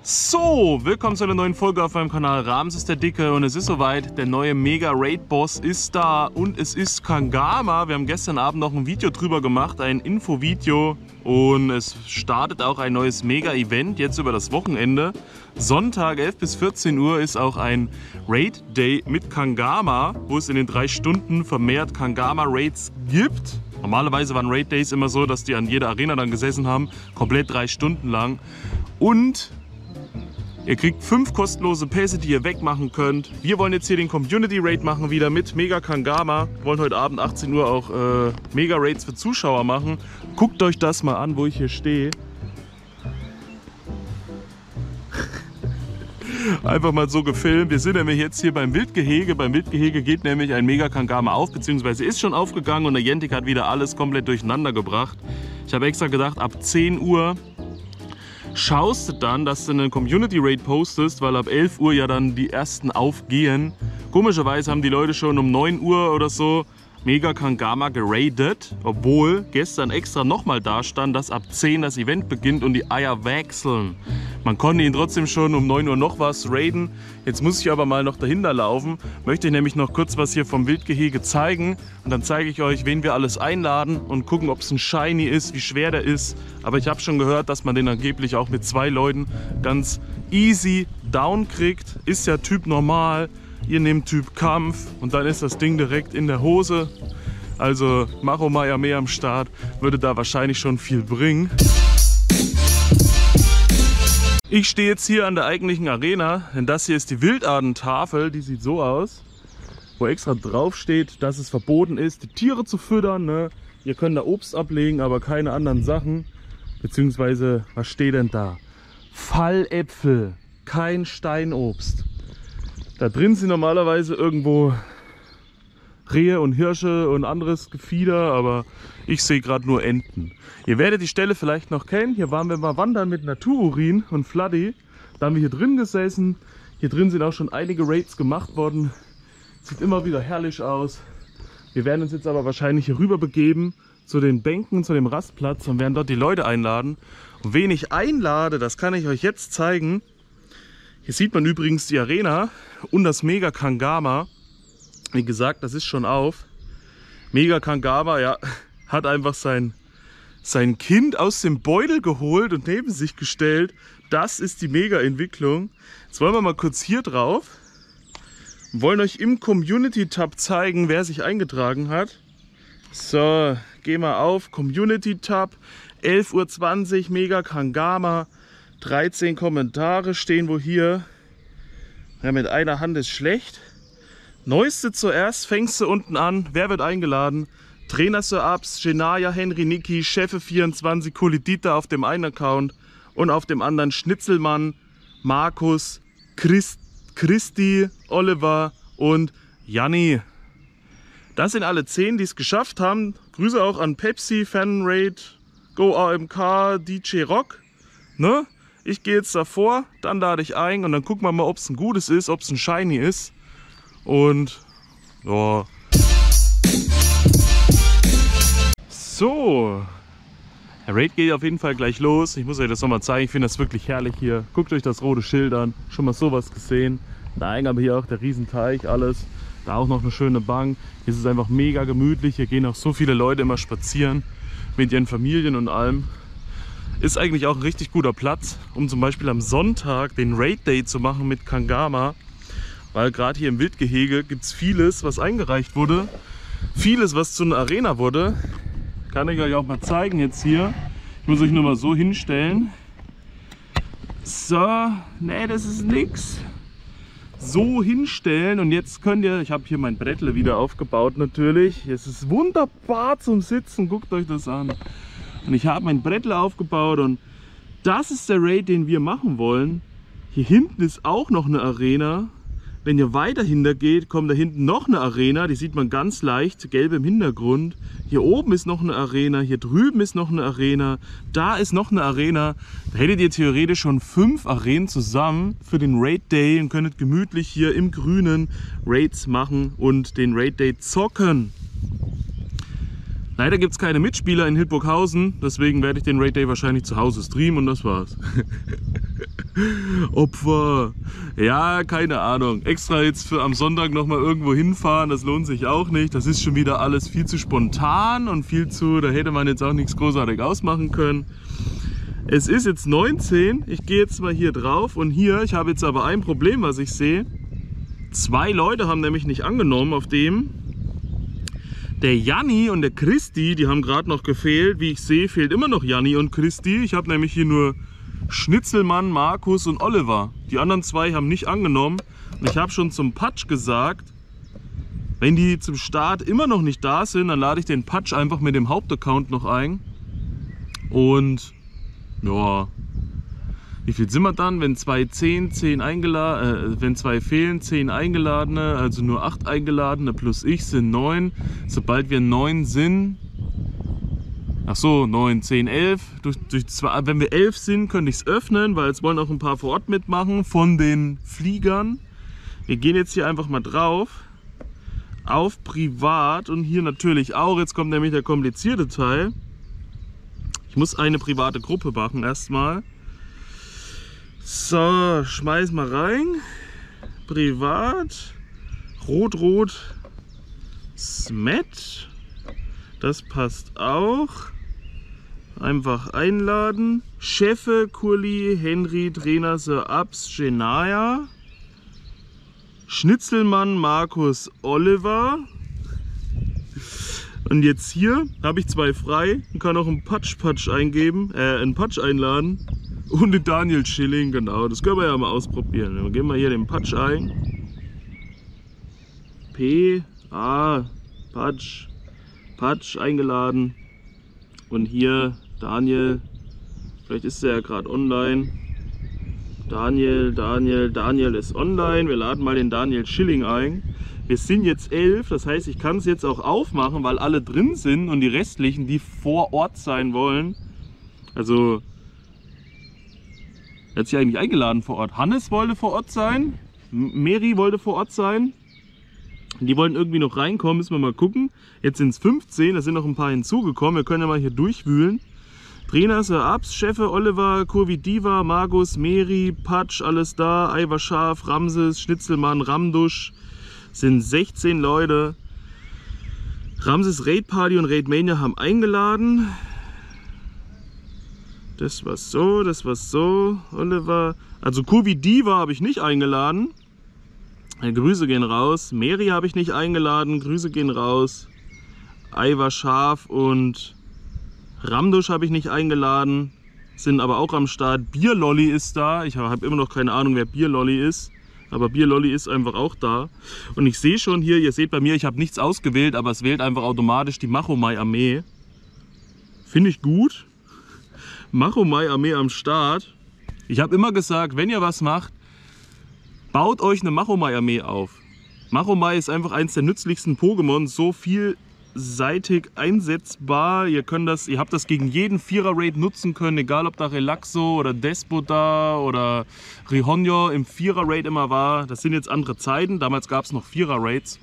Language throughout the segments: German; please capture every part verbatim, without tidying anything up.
So, willkommen zu einer neuen Folge auf meinem Kanal Ramses der Dicke und es ist soweit, der neue Mega Raid Boss ist da und es ist Kangama. Wir haben gestern Abend noch ein Video drüber gemacht, ein Infovideo, und es startet auch ein neues Mega Event jetzt über das Wochenende. Sonntag elf bis vierzehn Uhr ist auch ein Raid Day mit Kangama, wo es in den drei Stunden vermehrt Kangama Raids gibt. Normalerweise waren Raid Days immer so, dass die an jeder Arena dann gesessen haben, komplett drei Stunden lang. Und ihr kriegt fünf kostenlose Pässe, die ihr wegmachen könnt. Wir wollen jetzt hier den Community Raid machen, wieder mit Mega Kangama. Wir wollen heute Abend achtzehn Uhr auch äh, Mega Raids für Zuschauer machen. Guckt euch das mal an, wo ich hier stehe. Einfach mal so gefilmt. Wir sind nämlich jetzt hier beim Wildgehege. Beim Wildgehege geht nämlich ein Mega Kangama auf, beziehungsweise ist schon aufgegangen, und der Jentik hat wieder alles komplett durcheinander gebracht. Ich habe extra gedacht, ab zehn Uhr schaust du dann, dass du einen Community Raid postest, weil ab elf Uhr ja dann die ersten aufgehen. Komischerweise haben die Leute schon um neun Uhr oder so Mega Kangama geradet, obwohl gestern extra nochmal da stand, dass ab zehn das Event beginnt und die Eier wechseln. Man konnte ihn trotzdem schon um neun Uhr noch was raiden. Jetzt muss ich aber mal noch dahinter laufen. Möchte ich nämlich noch kurz was hier vom Wildgehege zeigen. Und dann zeige ich euch, wen wir alles einladen und gucken, ob es ein Shiny ist, wie schwer der ist. Aber ich habe schon gehört, dass man den angeblich auch mit zwei Leuten ganz easy down kriegt. Ist ja Typ normal. Ihr nehmt Typ Kampf und dann ist das Ding direkt in der Hose. Also Maromaya mehr am Start würde da wahrscheinlich schon viel bringen. Ich stehe jetzt hier an der eigentlichen Arena, denn das hier ist die Wildartentafel, die sieht so aus, wo extra drauf steht, dass es verboten ist, die Tiere zu füttern. Ne? Ihr könnt da Obst ablegen, aber keine anderen Sachen. Beziehungsweise, was steht denn da? Falläpfel, kein Steinobst. Da drin sind normalerweise irgendwo Rehe und Hirsche und anderes Gefieder, aber ich sehe gerade nur Enten. Ihr werdet die Stelle vielleicht noch kennen. Hier waren wir mal wandern mit Natururin und Fladdy. Da haben wir hier drin gesessen. Hier drin sind auch schon einige Raids gemacht worden. Sieht immer wieder herrlich aus. Wir werden uns jetzt aber wahrscheinlich hier rüber begeben zu den Bänken, zu dem Rastplatz, und werden dort die Leute einladen. Und wen ich einlade, das kann ich euch jetzt zeigen. Hier sieht man übrigens die Arena und das Mega Kangama. Wie gesagt, das ist schon auf. Mega Kangama, ja, hat einfach sein, sein Kind aus dem Beutel geholt und neben sich gestellt. Das ist die Mega-Entwicklung. Jetzt wollen wir mal kurz hier drauf und wollen euch im Community-Tab zeigen, wer sich eingetragen hat. So, geh mal auf, Community-Tab, elf Uhr zwanzig, Mega Kangama. dreizehn Kommentare stehen wo hier. Ja, mit einer Hand ist schlecht. Neueste zuerst, fängst du unten an. Wer wird eingeladen? Trainer Sir Abs, Genaya, Henry, Niki, Chefe vierundzwanzig, Kulidita auf dem einen Account und auf dem anderen Schnitzelmann, Markus, Christ, Christi, Oliver und Janni. Das sind alle zehn, die es geschafft haben. Grüße auch an Pepsi, Fanraid, Go A M K, D J Rock. Ne? Ich gehe jetzt davor, dann lade ich ein und dann gucken wir mal, ob es ein gutes ist, ob es ein Shiny ist. Und ja. So. Der Raid geht auf jeden Fall gleich los. Ich muss euch das nochmal zeigen. Ich finde das wirklich herrlich hier. Guckt euch das rote Schild an. Schon mal sowas gesehen. Da Eingang hier auch der Riesenteich, alles. Da auch noch eine schöne Bank. Hier ist es einfach mega gemütlich. Hier gehen auch so viele Leute immer spazieren mit ihren Familien und allem. Ist eigentlich auch ein richtig guter Platz, um zum Beispiel am Sonntag den Raid Day zu machen mit Kangama. Weil gerade hier im Wildgehege gibt es vieles, was eingereicht wurde. Vieles, was zu einer Arena wurde. Kann ich euch auch mal zeigen jetzt hier. Ich muss euch nur mal so hinstellen. So, ne, das ist nix. So hinstellen, und jetzt könnt ihr, ich habe hier mein Brettle wieder aufgebaut natürlich. Es ist wunderbar zum Sitzen, guckt euch das an. Und ich habe mein Brettle aufgebaut und das ist der Raid, den wir machen wollen. Hier hinten ist auch noch eine Arena. Wenn ihr weiter hinter geht, kommt da hinten noch eine Arena. Die sieht man ganz leicht, gelb im Hintergrund. Hier oben ist noch eine Arena, hier drüben ist noch eine Arena. Da ist noch eine Arena. Da hättet ihr theoretisch schon fünf Arenen zusammen für den Raid Day und könntet gemütlich hier im Grünen Raids machen und den Raid Day zocken. Leider gibt es keine Mitspieler in Hildburghausen, deswegen werde ich den Raid Day wahrscheinlich zu Hause streamen und das war's. Opfer. Ja, keine Ahnung. Extra jetzt für am Sonntag nochmal irgendwo hinfahren, das lohnt sich auch nicht. Das ist schon wieder alles viel zu spontan und viel zu, da hätte man jetzt auch nichts großartig ausmachen können. Es ist jetzt neunzehn, ich gehe jetzt mal hier drauf und hier, ich habe jetzt aber ein Problem, was ich sehe. Zwei Leute haben nämlich nicht angenommen auf dem. Der Janni und der Christi, die haben gerade noch gefehlt. Wie ich sehe, fehlt immer noch Janni und Christi. Ich habe nämlich hier nur Schnitzelmann, Markus und Oliver. Die anderen zwei haben nicht angenommen. Und ich habe schon zum Patsch gesagt, wenn die zum Start immer noch nicht da sind, dann lade ich den Patsch einfach mit dem Hauptaccount noch ein. Und ja, wie viel sind wir dann? Wenn zwei zehn, zehn eingeladen, äh, wenn zwei fehlen, zehn eingeladene, also nur acht eingeladene plus ich sind neun. Sobald wir neun sind, ach so, neun, zehn, elf. Durch, durch zwei, wenn wir elf sind, könnte ich es öffnen, weil es wollen auch ein paar vor Ort mitmachen von den Fliegern. Wir gehen jetzt hier einfach mal drauf. Auf Privat und hier natürlich auch. Jetzt kommt nämlich der komplizierte Teil. Ich muss eine private Gruppe machen erstmal. So, schmeiß mal rein. Privat. Rot-Rot. Smet. Das passt auch. Einfach einladen. Chefe, Kurli, Henry, Trainer, Sir Abs, Genaya. Schnitzelmann, Markus, Oliver. Und jetzt hier habe ich zwei frei und kann auch einen Patsch-Patsch eingeben, äh, einen Patsch einladen. Und den Daniel Schilling, genau. Das können wir ja mal ausprobieren. Dann geben wir hier den Patsch ein. P, A, Patsch, Patsch eingeladen. Und hier Daniel, vielleicht ist er ja gerade online. Daniel, Daniel, Daniel ist online. Wir laden mal den Daniel Schilling ein. Wir sind jetzt elf, das heißt, ich kann es jetzt auch aufmachen, weil alle drin sind und die restlichen, die vor Ort sein wollen. Also, er hat sich eigentlich eingeladen vor Ort. Hannes wollte vor Ort sein, Mary wollte vor Ort sein. Die wollen irgendwie noch reinkommen, müssen wir mal gucken. Jetzt sind es fünfzehn, da sind noch ein paar hinzugekommen. Wir können ja mal hier durchwühlen. Trainer, Sir Abs, Chefe, Oliver, Kurvi Diva, Margus, Mary, Patsch, alles da, Aiwa Scharf, Ramses, Schnitzelmann, Ramdusch. Sind sechzehn Leute. Ramses Raid Party und Raid Mania haben eingeladen. Das war so, das war so. Oliver. Also Kurvi Diva habe ich nicht eingeladen. Grüße gehen raus. Mary habe ich nicht eingeladen. Grüße gehen raus. Aiwa Scharf und Ramdusch habe ich nicht eingeladen. Sind aber auch am Start. Bierlolli ist da. Ich habe immer noch keine Ahnung, wer Bierlolli ist. Aber Bierlolli ist einfach auch da. Und ich sehe schon hier, ihr seht bei mir, ich habe nichts ausgewählt, aber es wählt einfach automatisch die Machomai-Armee. Finde ich gut. Machomai-Armee am Start. Ich habe immer gesagt, wenn ihr was macht, baut euch eine Machomai-Armee auf. Machomai ist einfach eins der nützlichsten Pokémon, so vielseitig einsetzbar. Ihr könnt das, ihr habt das gegen jeden Vierer-Raid nutzen können, egal ob da Relaxo oder Despota oder Rihonjo im Vierer-Raid immer war. Das sind jetzt andere Zeiten, damals gab es noch Vierer-Raids.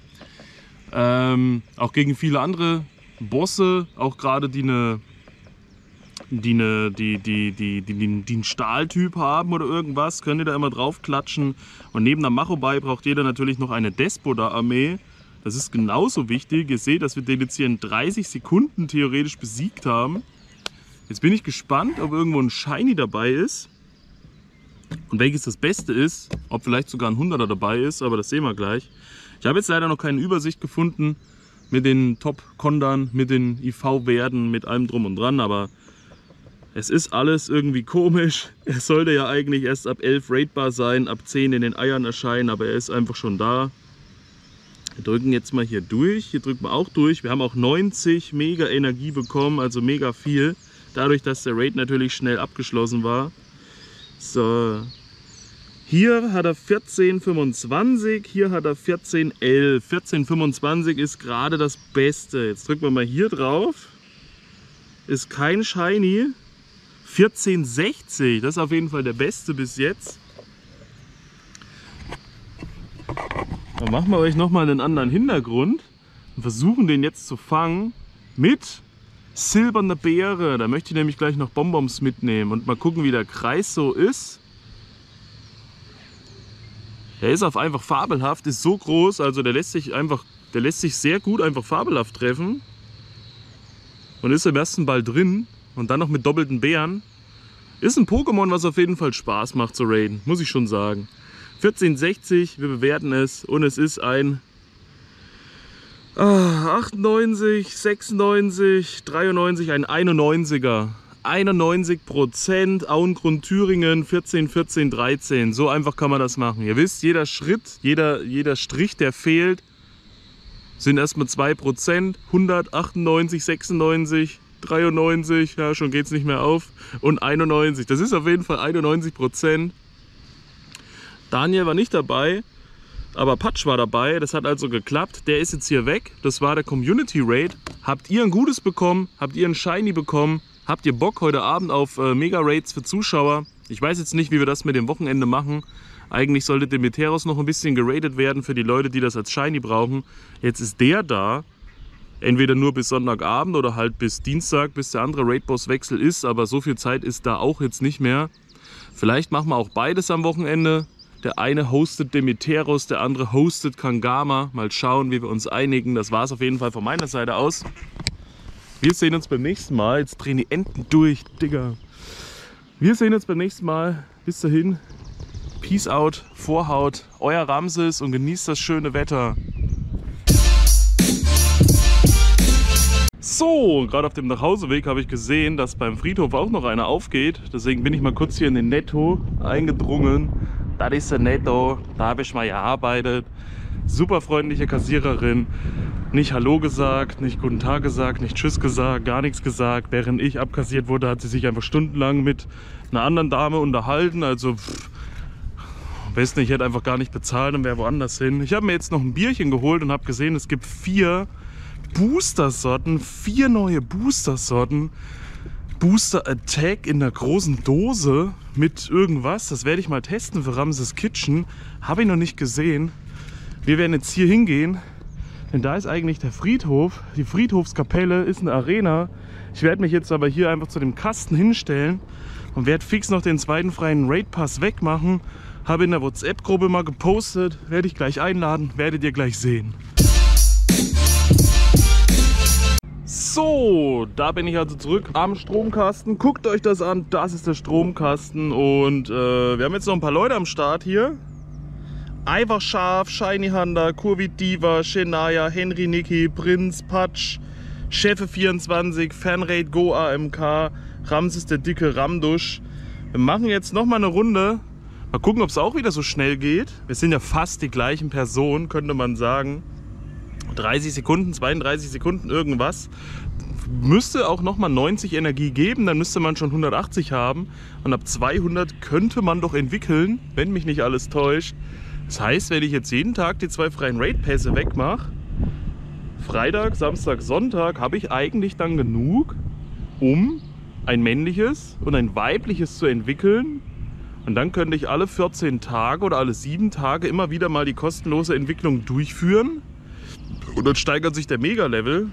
Ähm, auch gegen viele andere Bosse, auch gerade die eine die, eine, die, die, die, die, die, die einen Stahltyp haben oder irgendwas, könnt ihr da immer drauf klatschen. Und neben der Machomai braucht jeder natürlich noch eine Despota-Armee. Das ist genauso wichtig. Ihr seht, dass wir den jetzt hier in dreißig Sekunden theoretisch besiegt haben. Jetzt bin ich gespannt, ob irgendwo ein Shiny dabei ist. Und welches das Beste ist. Ob vielleicht sogar ein hunderter dabei ist, aber das sehen wir gleich. Ich habe jetzt leider noch keine Übersicht gefunden mit den Top-Kondern, mit den I V-Werten, mit allem drum und dran. Aber es ist alles irgendwie komisch. Er sollte ja eigentlich erst ab elf raidbar sein, ab zehn in den Eiern erscheinen, aber er ist einfach schon da. Wir drücken jetzt mal hier durch. Hier drücken wir auch durch. Wir haben auch neunzig mega Energie bekommen, also mega viel. Dadurch, dass der Raid natürlich schnell abgeschlossen war. So. Hier hat er vierzehn fünfundzwanzig, hier hat er vierzehn elf. vierzehn fünfundzwanzig ist gerade das Beste. Jetzt drücken wir mal hier drauf. Ist kein Shiny. vierzehn sechzig, das ist auf jeden Fall der beste bis jetzt. Dann machen wir euch nochmal einen anderen Hintergrund und versuchen den jetzt zu fangen mit silberner Beere. Da möchte ich nämlich gleich noch Bonbons mitnehmen und mal gucken, wie der Kreis so ist. Der ist auf einfach fabelhaft, ist so groß, also der lässt sich einfach, der lässt sich sehr gut einfach fabelhaft treffen. Und ist im ersten Ball drin und dann noch mit doppelten Bären. Ist ein Pokémon, was auf jeden Fall Spaß macht zu raiden, muss ich schon sagen. vierzehn sechzig, wir bewerten es und es ist ein ah, achtundneunzig, sechsundneunzig, dreiundneunzig, ein einundneunziger. einundneunzig Prozent, Auengrund Thüringen, vierzehn, vierzehn, dreizehn. So einfach kann man das machen. Ihr wisst, jeder Schritt, jeder, jeder Strich, der fehlt, sind erstmal zwei Prozent. hundertachtundneunzig, sechsundneunzig, dreiundneunzig, ja, schon geht es nicht mehr auf. Und einundneunzig. Das ist auf jeden Fall einundneunzig Prozent. Daniel war nicht dabei, aber Patsch war dabei. Das hat also geklappt. Der ist jetzt hier weg. Das war der Community Raid. Habt ihr ein Gutes bekommen? Habt ihr ein Shiny bekommen? Habt ihr Bock heute Abend auf äh, Mega-Raids für Zuschauer? Ich weiß jetzt nicht, wie wir das mit dem Wochenende machen. Eigentlich sollte Demeteros noch ein bisschen geradet werden für die Leute, die das als Shiny brauchen. Jetzt ist der da. Entweder nur bis Sonntagabend oder halt bis Dienstag, bis der andere Raid-Boss-Wechsel ist. Aber so viel Zeit ist da auch jetzt nicht mehr. Vielleicht machen wir auch beides am Wochenende. Der eine hostet Demeteros, der andere hostet Kangama. Mal schauen, wie wir uns einigen. Das war es auf jeden Fall von meiner Seite aus. Wir sehen uns beim nächsten Mal. Jetzt drehen die Enten durch, Digga. Wir sehen uns beim nächsten Mal. Bis dahin. Peace out, Vorhaut, euer Ramses und genießt das schöne Wetter. So, gerade auf dem Nachhauseweg habe ich gesehen, dass beim Friedhof auch noch einer aufgeht. Deswegen bin ich mal kurz hier in den Netto eingedrungen. Das ist der Netto, da habe ich mal gearbeitet. Super freundliche Kassiererin. Nicht Hallo gesagt, nicht Guten Tag gesagt, nicht Tschüss gesagt, gar nichts gesagt. Während ich abkassiert wurde, hat sie sich einfach stundenlang mit einer anderen Dame unterhalten. Also, pff, am besten, ich hätte einfach gar nicht bezahlt und wäre woanders hin. Ich habe mir jetzt noch ein Bierchen geholt und habe gesehen, es gibt vier Booster-Sorten, vier neue Booster-Sorten. Booster Attack in der großen Dose mit irgendwas. Das werde ich mal testen für Ramses Kitchen. Habe ich noch nicht gesehen. Wir werden jetzt hier hingehen. Denn da ist eigentlich der Friedhof. Die Friedhofskapelle ist eine Arena. Ich werde mich jetzt aber hier einfach zu dem Kasten hinstellen und werde fix noch den zweiten freien Raid-Pass wegmachen. Habe in der WhatsApp-Gruppe mal gepostet. Werde ich gleich einladen. Werdet ihr gleich sehen. So, da bin ich also zurück am Stromkasten. Guckt euch das an. Das ist der Stromkasten. Und äh, wir haben jetzt noch ein paar Leute am Start hier. Eiverscharf, Shiny Hunter, Kurvit Diva, Shania, Henry Niki, Prinz, Patsch, Chefe vierundzwanzig, Fanraid Go A M K, Ramses der dicke Ramdusch. Wir machen jetzt noch mal eine Runde. Mal gucken, ob es auch wieder so schnell geht. Wir sind ja fast die gleichen Personen, könnte man sagen. dreißig Sekunden, zweiunddreißig Sekunden, irgendwas. Müsste auch noch mal neunzig Energie geben, dann müsste man schon hundertachtzig haben. Und ab zweihundert könnte man doch entwickeln, wenn mich nicht alles täuscht. Das heißt, wenn ich jetzt jeden Tag die zwei freien Raid-Pässe wegmache, Freitag, Samstag, Sonntag, habe ich eigentlich dann genug, um ein männliches und ein weibliches zu entwickeln. Und dann könnte ich alle vierzehn Tage oder alle sieben Tage immer wieder mal die kostenlose Entwicklung durchführen. Und dann steigert sich der Mega-Level.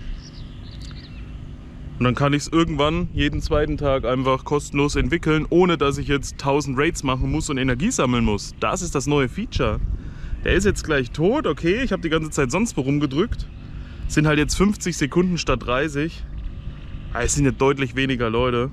Und dann kann ich es irgendwann jeden zweiten Tag einfach kostenlos entwickeln, ohne dass ich jetzt tausend Raids machen muss und Energie sammeln muss. Das ist das neue Feature. Der ist jetzt gleich tot, okay, ich habe die ganze Zeit sonst wo rumgedrückt. Es sind halt jetzt fünfzig Sekunden statt dreißig. Aber es sind ja deutlich weniger Leute.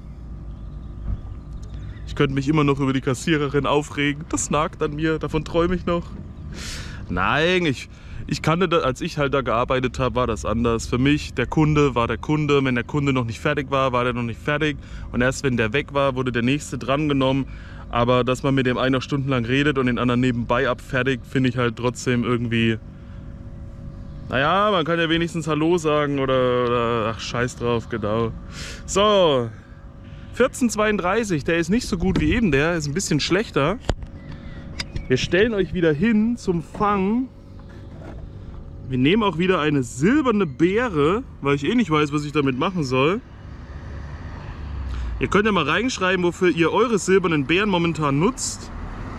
Ich könnte mich immer noch über die Kassiererin aufregen. Das nagt an mir, davon träume ich noch. Nein, ich... Ich kannte das, als ich halt da gearbeitet habe, war das anders. Für mich, der Kunde war der Kunde. Wenn der Kunde noch nicht fertig war, war der noch nicht fertig. Und erst wenn der weg war, wurde der nächste drangenommen. Aber dass man mit dem einen noch stundenlang redet und den anderen nebenbei abfertigt, finde ich halt trotzdem irgendwie... Naja, man kann ja wenigstens Hallo sagen oder, oder... Ach, scheiß drauf, genau. So, vierzehn zweiunddreißig, der ist nicht so gut wie eben der, ist ein bisschen schlechter. Wir stellen euch wieder hin zum Fang. Wir nehmen auch wieder eine silberne Beere, weil ich eh nicht weiß, was ich damit machen soll. Ihr könnt ja mal reinschreiben, wofür ihr eure silbernen Beeren momentan nutzt.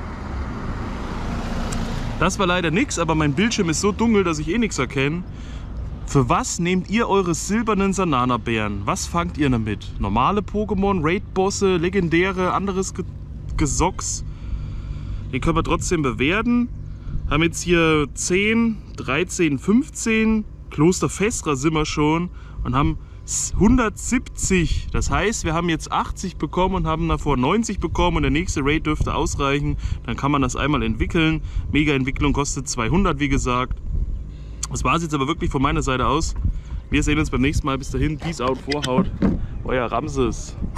Das war leider nichts, aber mein Bildschirm ist so dunkel, dass ich eh nichts erkenne. Für was nehmt ihr eure silbernen Sanana-Beeren? Was fangt ihr damit? Normale Pokémon, Raid-Bosse, legendäre, anderes Ge Gesocks? Den können wir trotzdem bewerten. Haben jetzt hier zehn, dreizehn, fünfzehn. Kloster Festra sind wir schon und haben hundertsiebzig. Das heißt, wir haben jetzt achtzig bekommen und haben davor neunzig bekommen und der nächste Raid dürfte ausreichen. Dann kann man das einmal entwickeln. Mega-Entwicklung kostet zweihundert, wie gesagt. Das war es jetzt aber wirklich von meiner Seite aus. Wir sehen uns beim nächsten Mal. Bis dahin, Peace out, Vorhaut. Euer Ramses.